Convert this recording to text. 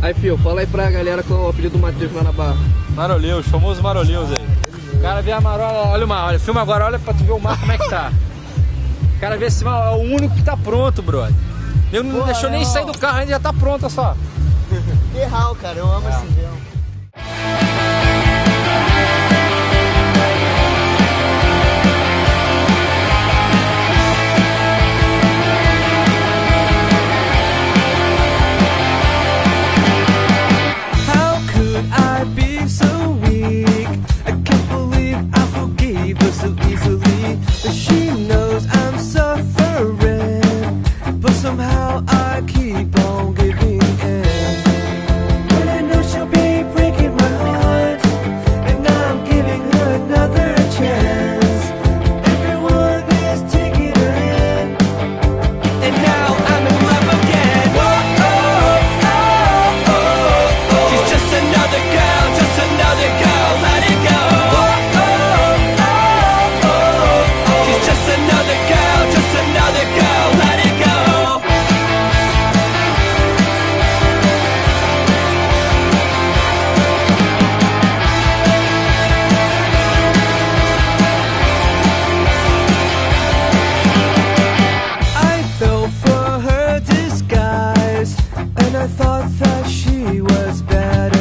Aí, Fio, fala aí pra galera qual é o apelido do Matheus lá na Barra. Maroleus, famoso Maroleus aí. O cara vê a marola, olha o mar, olha, filma agora, olha pra tu ver o mar como é que tá. O cara vê esse mar, é o único que tá pronto, brother. Eu não deixou nem sair do carro, ainda já tá pronto, olha só. Terral, cara, eu amo esse véu. I thought that she was bad.